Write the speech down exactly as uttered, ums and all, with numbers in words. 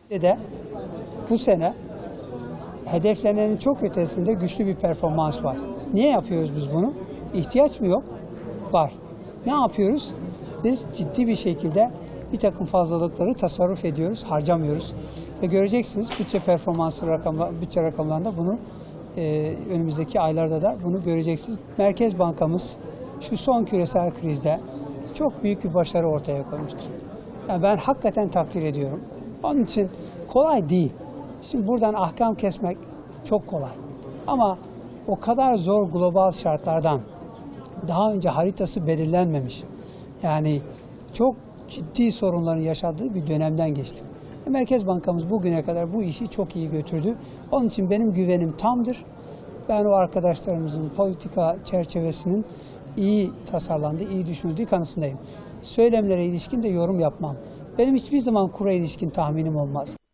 de bu sene hedeflenenin çok ötesinde güçlü bir performans var. Niye yapıyoruz biz bunu? İhtiyaç mı yok? Var. Ne yapıyoruz? Biz ciddi bir şekilde bir takım fazlalıkları tasarruf ediyoruz, harcamıyoruz. Ve göreceksiniz bütçe performansı rakamı, bütçe rakamlarında bunu e, önümüzdeki aylarda da bunu göreceksiniz. Merkez Bankamız şu son küresel krizde çok büyük bir başarı ortaya koymuştur. Yani ben hakikaten takdir ediyorum. Onun için kolay değil. Şimdi buradan ahkam kesmek çok kolay. Ama o kadar zor global şartlardan daha önce haritası belirlenmemiş. Yani çok ciddi sorunların yaşadığı bir dönemden geçtik. Merkez Bankamız bugüne kadar bu işi çok iyi götürdü. Onun için benim güvenim tamdır. Ben o arkadaşlarımızın politika çerçevesinin iyi tasarlandığı, iyi düşünüldüğü kanısındayım. Söylemlere ilişkin de yorum yapmam. Benim hiçbir zaman kura ilişkin tahminim olmaz.